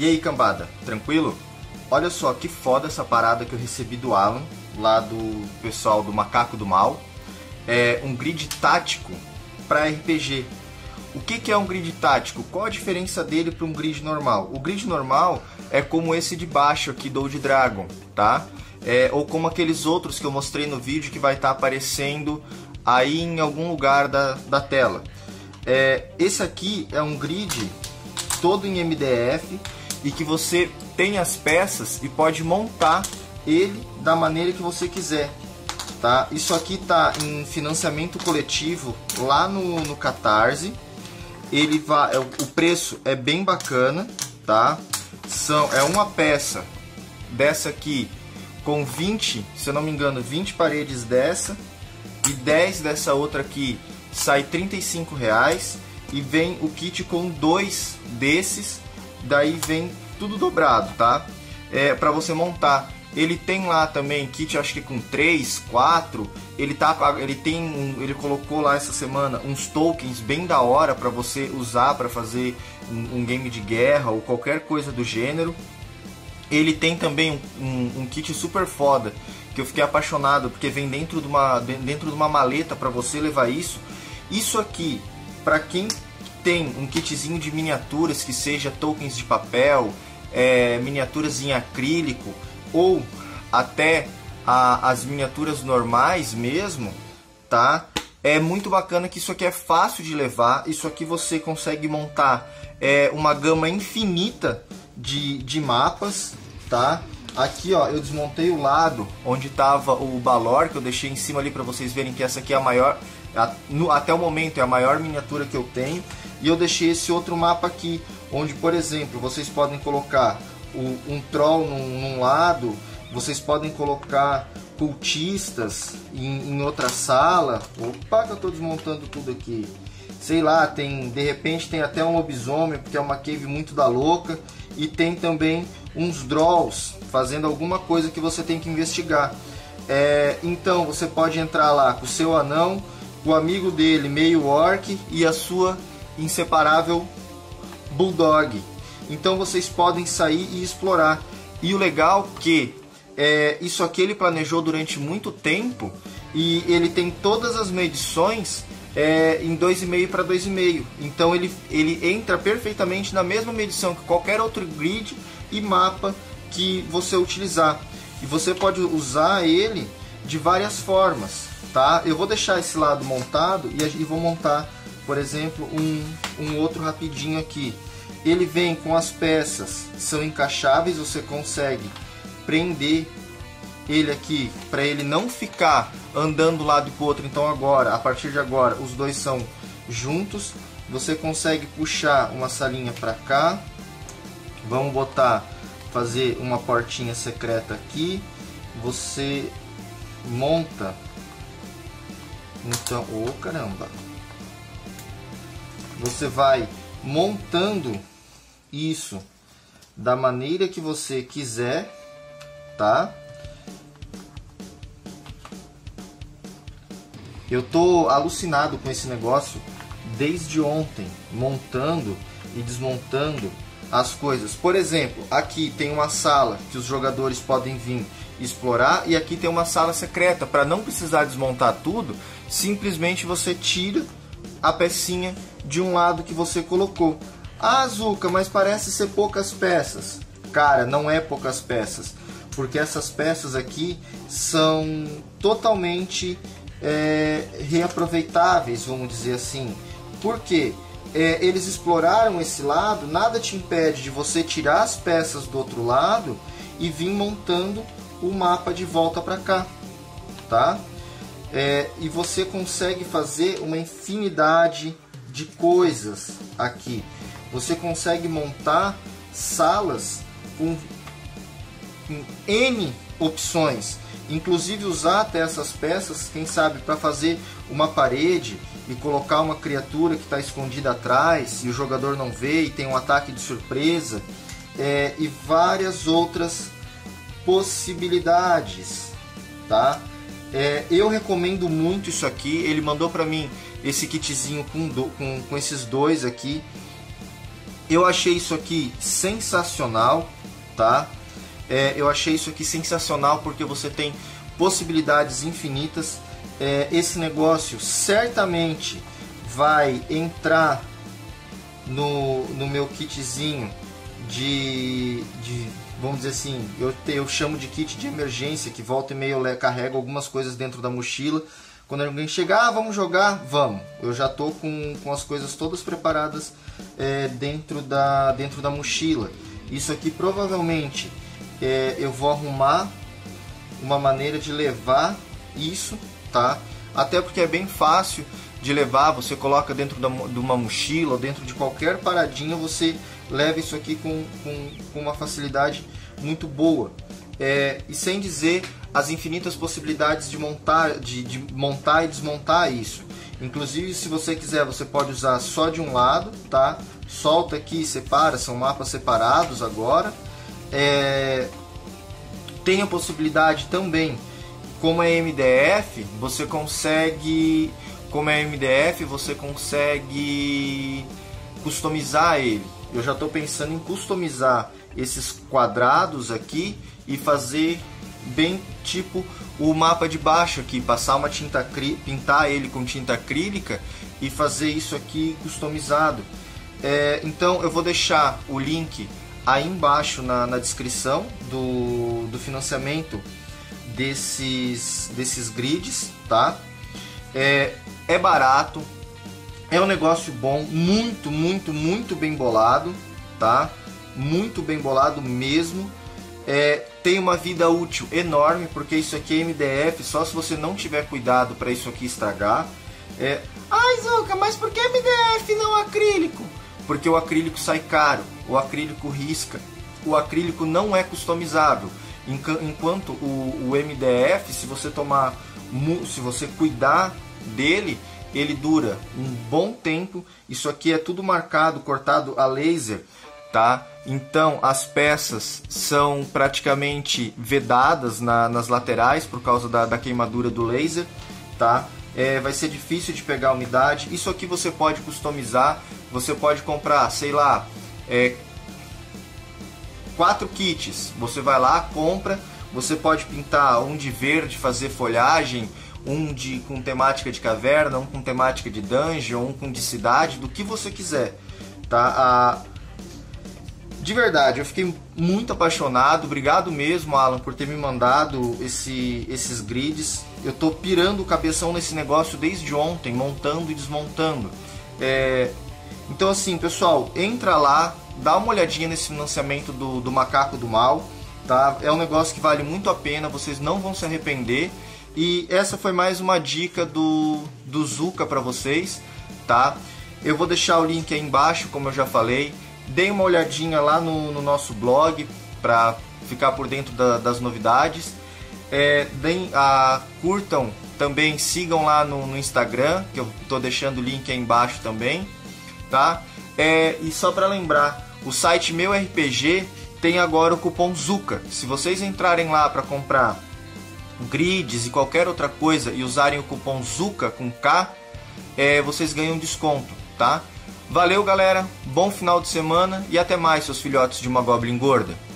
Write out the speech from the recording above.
aí, cambada, tranquilo? Olha só que foda essa parada que eu recebi do Alan, lá do pessoal do Macaco do Mal. É um grid tático para RPG. O que é um grid tático? Qual a diferença dele para um grid normal? O grid normal é como esse de baixo aqui do Old Dragon, tá? Ou como aqueles outros que eu mostrei no vídeo que vai estar aparecendo aí em algum lugar da tela. Esse aqui é um grid todo em MDF e que você tem as peças e pode montar ele da maneira que você quiser, tá? Isso aqui tá em financiamento coletivo lá no Catarse. Ele vai, o preço é bem bacana, tá? É uma peça dessa aqui com 20, se eu não me engano, 20 paredes dessa e 10 dessa outra aqui sai R$35 e vem o kit com 2 desses, daí vem tudo dobrado, tá? Para você montar. Ele tem lá também kit, acho que com 3, 4. Ele colocou lá essa semana uns tokens bem da hora para você usar para fazer um game de guerra ou qualquer coisa do gênero. Ele tem também um kit super foda que eu fiquei apaixonado porque vem dentro de uma maleta para você levar isso. Isso aqui, para quem tem um kitzinho de miniaturas que seja tokens de papel, miniaturas em acrílico ou até as miniaturas normais mesmo, tá? É muito bacana que isso aqui é fácil de levar. Isso aqui você consegue montar uma gama infinita de mapas, tá? Aqui, ó, eu desmontei o lado onde estava o Balor, que eu deixei em cima ali para vocês verem que essa aqui é a maior, até o momento é a maior miniatura que eu tenho. E eu deixei esse outro mapa aqui, onde, por exemplo, vocês podem colocar um troll num lado, vocês podem colocar cultistas em outra sala. Opa, que eu estou desmontando tudo aqui. Sei lá, de repente tem até um lobisomem, porque é uma cave muito da louca. E tem também uns Drolls fazendo alguma coisa que você tem que investigar. Então você pode entrar lá com o seu anão, o amigo dele meio orc e a sua inseparável bulldog. Então vocês podem sair e explorar. E o legal que isso aqui ele planejou durante muito tempo e ele tem todas as medições em 2,5 para 2,5. Então ele entra perfeitamente na mesma medição que qualquer outro grid e mapa que você utilizar. E você pode usar ele de várias formas, tá? Eu vou deixar esse lado montado e vou montar, por exemplo, um outro rapidinho aqui. Ele vem com as peças, são encaixáveis, você consegue prender ele aqui para ele não ficar andando de um lado para o outro. Então agora, a partir de agora, os dois são juntos. Você consegue puxar uma salinha para cá. Vamos fazer uma portinha secreta aqui. Você monta. Então, caramba! Você vai montando isso da maneira que você quiser, tá? Eu tô alucinado com esse negócio desde ontem, montando e desmontando as coisas. Por exemplo, aqui tem uma sala que os jogadores podem vir explorar e aqui tem uma sala secreta. Para não precisar desmontar tudo, simplesmente você tira a pecinha de um lado que você colocou. Ah, Zuka, mas parece ser poucas peças. Cara, não é poucas peças, porque essas peças aqui são totalmente reaproveitáveis, vamos dizer assim. Por quê? Eles exploraram esse lado, nada te impede de você tirar as peças do outro lado e vir montando o mapa de volta para cá, tá? E você consegue fazer uma infinidade de coisas aqui. Você consegue montar salas com N opções, inclusive usar até essas peças, quem sabe, para fazer uma parede e colocar uma criatura que está escondida atrás e o jogador não vê e tem um ataque de surpresa, e várias outras possibilidades, tá? Eu recomendo muito isso aqui. Ele mandou para mim esse kitzinho com esses dois aqui. Eu achei isso aqui sensacional, tá? Eu achei isso aqui sensacional porque você tem possibilidades infinitas. Esse negócio certamente vai entrar no meu kitzinho vamos dizer assim, eu chamo de kit de emergência, que volta e meia eu carrego algumas coisas dentro da mochila. Quando alguém chegar, vamos jogar, vamos. Eu já tô com as coisas todas preparadas dentro da mochila. Isso aqui provavelmente eu vou arrumar uma maneira de levar isso, tá? Até porque é bem fácil de levar, você coloca dentro de uma mochila ou dentro de qualquer paradinha, você leva isso aqui com uma facilidade muito boa. E sem dizer as infinitas possibilidades de montar e desmontar isso. Inclusive, se você quiser, você pode usar só de um lado, tá? Solta aqui e separa, são mapas separados agora. Tem a possibilidade também, como é MDF, você consegue customizar ele. Eu já estou pensando em customizar esses quadrados aqui e fazer bem tipo o mapa de baixo aqui, passar uma pintar ele com tinta acrílica e fazer isso aqui customizado. Então eu vou deixar o link aí embaixo na descrição do financiamento desses grids, tá? É barato, é um negócio bom, muito bem bolado, tá? Muito bem bolado mesmo. Tem uma vida útil enorme, porque isso aqui é MDF, só se você não tiver cuidado para isso aqui estragar. Ai, Zuka, mas por que MDF não acrílico? Porque o acrílico sai caro, o acrílico risca, o acrílico não é customizável. Enquanto o MDF, se você cuidar dele, ele dura um bom tempo. Isso aqui é tudo marcado, cortado a laser, tá? Então as peças são praticamente vedadas nas laterais por causa da queimadura do laser, tá? Vai ser difícil de pegar umidade. Isso aqui você pode customizar, você pode comprar, sei lá, 4 kits, você vai lá, compra, você pode pintar um de verde, fazer folhagem, com temática de caverna, um com temática de dungeon, um com de cidade, do que você quiser, tá? De verdade, eu fiquei muito apaixonado. Obrigado mesmo, Alan, por ter me mandado esses grids. Eu tô pirando o cabeção nesse negócio desde ontem, montando e desmontando. Então assim, pessoal, entra lá, dá uma olhadinha nesse financiamento do Macaco do Mal, tá? É um negócio que vale muito a pena, vocês não vão se arrepender. E essa foi mais uma dica do Zuka para vocês, tá? Eu vou deixar o link aí embaixo, como eu já falei. Deem uma olhadinha lá no nosso blog para ficar por dentro das novidades. Curtam também, sigam lá no Instagram, que eu tô deixando o link aí embaixo também, tá? E só para lembrar, o site Meu RPG tem agora o cupom ZUKA. Se vocês entrarem lá para comprar grids e qualquer outra coisa e usarem o cupom ZUKA com K, vocês ganham desconto, tá? Valeu, galera, bom final de semana e até mais, seus filhotes de uma Goblin gorda.